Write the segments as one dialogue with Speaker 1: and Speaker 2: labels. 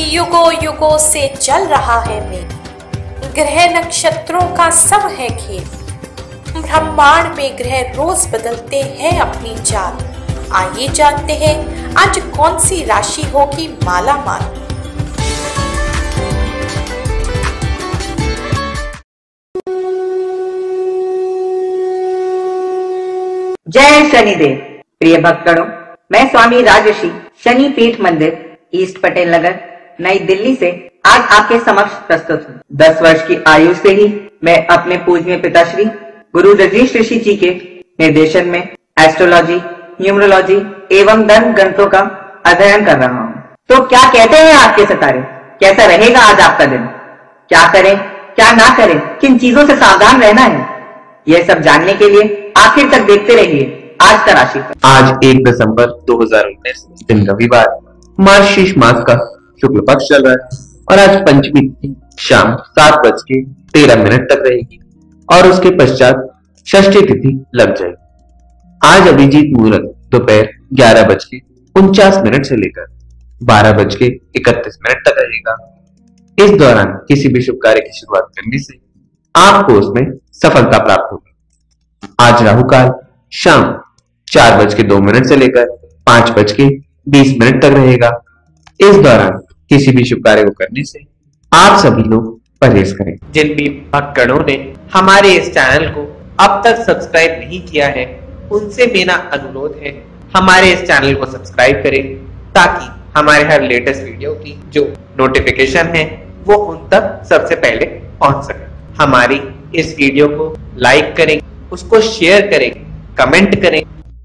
Speaker 1: युगों युगों से चल रहा है मेल, ग्रह नक्षत्रों का सब है खेल। ब्रह्मांड में ग्रह रोज बदलते हैं अपनी चाल। आइए जानते हैं आज कौन सी राशि होगी माला माल।
Speaker 2: जय शनिदेव। प्रिय भक्तगणों, मैं स्वामी राजर्षि शनि पीठ मंदिर ईस्ट पटेल नगर नई दिल्ली से आज आपके समक्ष प्रस्तुत हूँ। 10 वर्ष की आयु से ही मैं अपने पूजनीय पिताश्री गुरु रजनीश ऋषि जी के निर्देशन में एस्ट्रोलॉजी, न्यूमरोलॉजी एवं धर्म ग्रंथों का अध्ययन कर रहा हूँ। तो क्या कहते हैं आपके सितारे, कैसा रहेगा आज आपका दिन? क्या करें, क्या ना करें, किन चीजों से सावधान रहना है, यह सब जानने के लिए आखिर तक देखते रहिए आज का राशिफल।
Speaker 3: आज 1 दिसंबर 2019 दिन रविवार, मार्गशीर्ष मास का शुक्ल पक्ष चल रहा है और आज पंचमी तिथि शाम 7:13 तक रहेगी और उसके पश्चात षष्ठी तिथि लग जाएगी। आज अभिजीत मुहूर्त दोपहर 11:49 से लेकर 12:31 तक रहेगा। इस दौरान किसी भी शुभ कार्य की शुरुआत करने से आपको उसमें सफलता प्राप्त होगी। आज राहु काल शाम 4:02 से लेकर 5:20 तक रहेगा। इस दौरान किसी भी शुभ कार्य को करने से आप सभी लोग परहेज करें।
Speaker 4: जिन भी भक्तगणों ने हमारे इस चैनल को अब तक सब्सक्राइब नहीं किया है, उनसे मेरा अनुरोध है हमारे इस चैनल को सब्सक्राइब करें ताकि हमारे हर लेटेस्ट वीडियो की जो नोटिफिकेशन है वो उन तक सबसे पहले पहुंच सके। हमारी इस वीडियो को लाइक करें, उसको शेयर करें, कमेंट करें।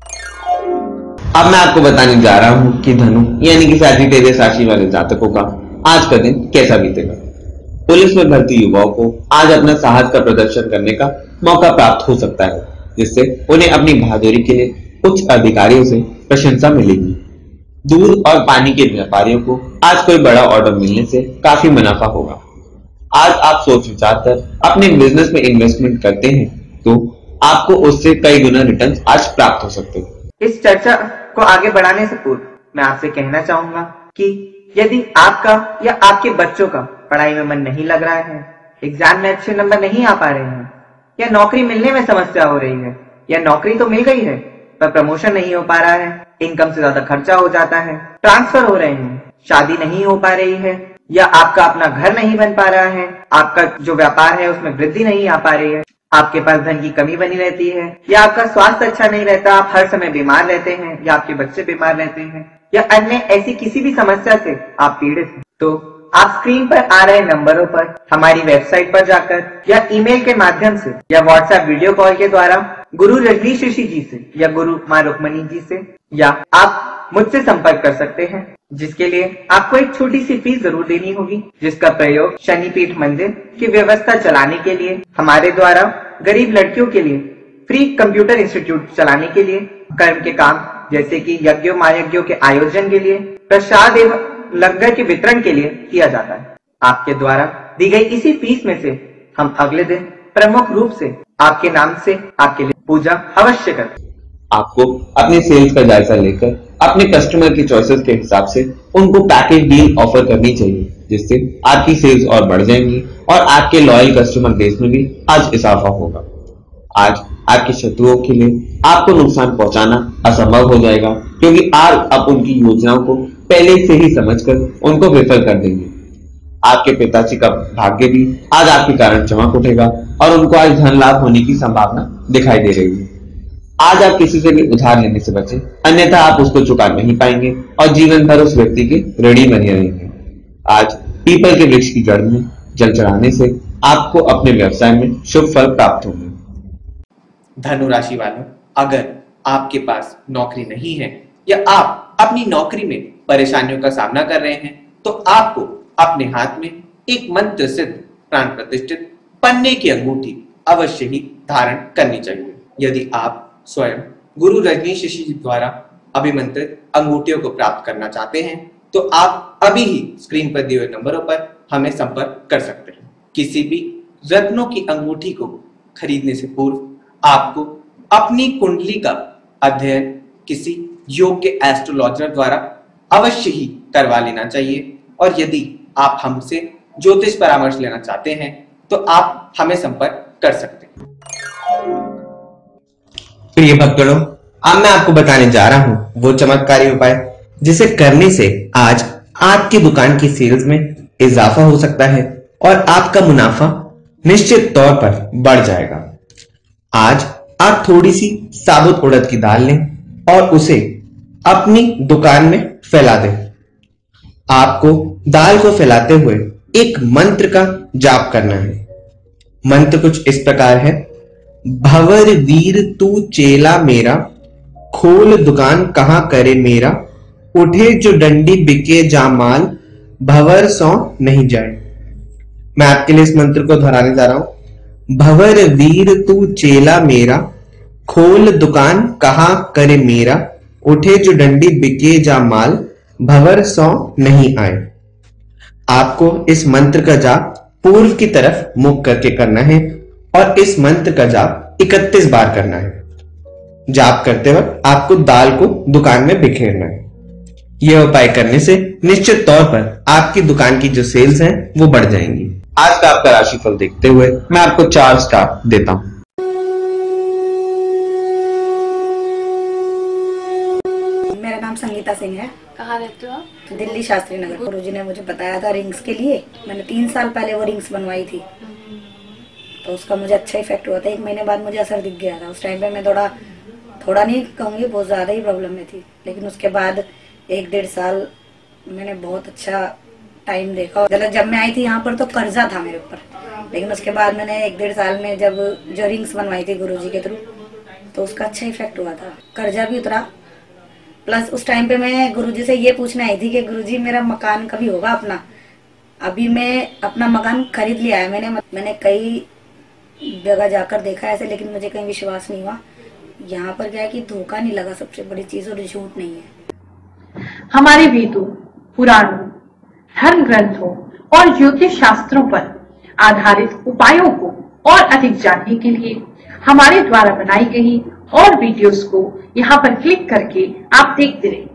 Speaker 3: अब मैं आपको बताने जा रहा हूं कि धनु यानी कि सैजिटेरियस राशि वाले जातकों का आज का दिन कैसा बीतेगा। पुलिस में भर्ती युवाओं को आज अपना साहस का प्रदर्शन करने का मौका प्राप्त हो सकता है, जिससे उन्हें अपनी बहादुरी के लिए उच्च अधिकारियों से प्रशंसा मिलेगी। दूध और पानी के व्यापारियों को आज कोई बड़ा ऑर्डर मिलने से काफी मुनाफा होगा। आज आप सोच विचार कर अपने बिजनेस में इन्वेस्टमेंट करते हैं तो आपको उससे कई गुना रिटर्न आज प्राप्त हो सकते हैं।
Speaker 2: इस चर्चा को आगे बढ़ाने से पूर्व मैं आपसे कहना चाहूंगा कि यदि आपका या आपके बच्चों का पढ़ाई में मन नहीं लग रहा है, एग्जाम में अच्छे नंबर नहीं आ पा रहे हैं, या नौकरी मिलने में समस्या हो रही है, या नौकरी तो मिल गई है पर प्रमोशन नहीं हो पा रहा है, इनकम से ज्यादा खर्चा हो जाता है, ट्रांसफर हो रहे हैं, शादी नहीं हो पा रही है, या आपका अपना घर नहीं बन पा रहा है, आपका जो व्यापार है उसमें वृद्धि नहीं आ पा रही है, आपके पास धन की कमी बनी रहती है, या आपका स्वास्थ्य अच्छा नहीं रहता, आप हर समय बीमार रहते हैं, या आपके बच्चे बीमार रहते हैं, या अन्य ऐसी किसी भी समस्या से आप पीड़ित हैं, तो आप स्क्रीन पर आ रहे नंबरों पर हमारी वेबसाइट पर जाकर या ईमेल के माध्यम से या व्हाट्सएप वीडियो कॉल के द्वारा गुरु रजनीश ऋषि जी से या गुरु माँ रुक्मणी जी से या आप मुझसे संपर्क कर सकते हैं, जिसके लिए आपको एक छोटी सी फीस जरूर देनी होगी, जिसका प्रयोग शनि पीठ मंदिर की व्यवस्था चलाने के लिए, हमारे द्वारा गरीब लड़कियों के लिए फ्री कंप्यूटर इंस्टीट्यूट चलाने के लिए, कर्म के काम जैसे कि यज्ञों महायज्ञों के आयोजन के लिए, प्रसाद एवं लंगर के वितरण के लिए किया जाता है। आपके द्वारा दी गई इसी फीस में से हम अगले दिन प्रमुख रूप से आपके नाम से आपके लिए पूजा अवश्य करें।
Speaker 3: आपको अपने सेल्स का जायजा लेकर अपने कस्टमर की चॉइसेस के हिसाब से उनको पैकेज डील ऑफर करनी चाहिए, जिससे आपकी सेल्स और बढ़ जाएंगी और आपके लॉयल कस्टमर बेस में भी आज इजाफा होगा। आज आपके शत्रुओं के लिए आपको नुकसान पहुंचाना असंभव हो जाएगा, क्योंकि आप उनकी योजनाओं को पहले से ही समझकर उनको विफल कर देंगे। आपके पिताजी का भाग्य भी आज आपके कारण चमक उठेगा और उनको आज धन लाभ होने की संभावना दिखाई दे रही है। आज आप किसी से भी उधार लेने से बचें, अन्यथा आप उसको चुका नहीं पाएंगे और जीवन भर उस व्यक्ति के ऋणी बने रहेंगे। आज पीपल के वृक्ष की जड़ में जल चढ़ाने से आपको अपने व्यवसाय में शुभ फल प्राप्त होंगे।
Speaker 4: धनु राशि वालों, अगर आपके पास नौकरी नहीं है या आप अपनी नौकरी में परेशानियों का सामना कर रहे हैं, तो आपको अपने हाथ में एक मंत्र सिद्ध प्राण प्रतिष्ठित पन्ने की अंगूठी अवश्य ही धारण करनी चाहिए। यदि आप स्वयं गुरु रजनीश ऋषि जी द्वारा अभिमंत्रित अंगूठियों को प्राप्त करना चाहते हैं, तो आप अभी ही स्क्रीन पर दिए हुए नंबरों पर हमें संपर्क कर सकते हैं। किसी भी रत्नों की अंगूठी को खरीदने से पूर्व आपको अपनी कुंडली का अध्ययन किसी योग्य एस्ट्रोलॉजर द्वारा अवश्य ही करवा लेना चाहिए और यदि आप हमसे ज्योतिष परामर्श लेना चाहते हैं तो आप हमें संपर्क कर सकते हैं।
Speaker 3: प्रिय भक्तों, अब मैं आपको बताने जा रहा हूं वो चमत्कारी उपाय जिसे करने से आज आपकी दुकान की सेल्स में इजाफा हो सकता है और आपका मुनाफा निश्चित तौर पर बढ़ जाएगा। आज आप थोड़ी सी साबुत उड़द की दाल लें और उसे अपनी दुकान में फैला दें। आपको दाल को फैलाते हुए एक मंत्र का जाप करना है। मंत्र कुछ इस प्रकार है: भंवर वीर तू चेला मेरा, खोल दुकान कहां करे मेरा, उठे जो डंडी बिके जामाल, भंवर सौ नहीं जाए। मैं आपके लिए इस मंत्र को दोहराने जा रहा हूं। भंवर वीर तू चेला मेरा, खोल दुकान कहां करे मेरा, उठे जो डंडी बिके जामाल, भंवर सौ नहीं आए। आपको इस मंत्र का जाप पूर्व की तरफ मुख करके करना है और इस मंत्र का जाप 31 बार करना है। जाप करते वक्त आपको दाल को दुकान में बिखेरना है। यह उपाय करने से निश्चित तौर पर आपकी दुकान की जो सेल्स हैं वो बढ़ जाएंगी। आज का आपका राशिफल देखते हुए मैं आपको 4 स्टार देता हूं।
Speaker 5: मेरा नाम संगीता सिंह है।
Speaker 6: कहाँ रहते हो आप?
Speaker 5: दिल्ली शास्त्री नगर। गुरुजी ने मुझे बताया था रिंग्स के लिए। मैंने 3 साल पहले वो रिंग्स बनवाई थी, तो उसका मुझे अच्छा इफेक्ट हुआ था। 1 महीने बाद मुझे असर दिख गया था। उस टाइम पे मैं थोड़ा नहीं कहूँगी, बहुत ज़्यादा ही प्रॉब्लम में थी। लेकिन उसके बाद 1-1.5 साल मैंने बहुत अच्छा टाइम देखा। जब मैं आई थी यहाँ पर तो कर्जा था मेरे ऊपर, लेकिन उसके बाद मैंने 1-1.5 साल में जब जो रिंग्स बनवाई थी गुरुजी के थ्रू, तो उसका अच्छा इफेक्ट हुआ था। कर्जा भी उतरा। प्लस उस टाइम पे मैं गुरुजी से ये पूछने आई थी कि गुरुजी मेरा मकान कभी होगा अपना। अभी मैं अपना मकान खरीद लिया है मैंने कई जगह जाकर देखा ऐसे, लेकिन मुझे कहीं विश्वास नहीं हुआ। यहाँ पर क्या है कि धोखा नहीं लगा, सबसे बड़ी चीज, और झूठ नहीं है।
Speaker 7: हमारे वेदों, पुराणों, धर्म ग्रंथों और ज्योतिष शास्त्रों पर आधारित उपायों को और अधिक जानने के लिए हमारे द्वारा बनाई गई और वीडियोस को यहाँ पर क्लिक करके आप देखते रहिए।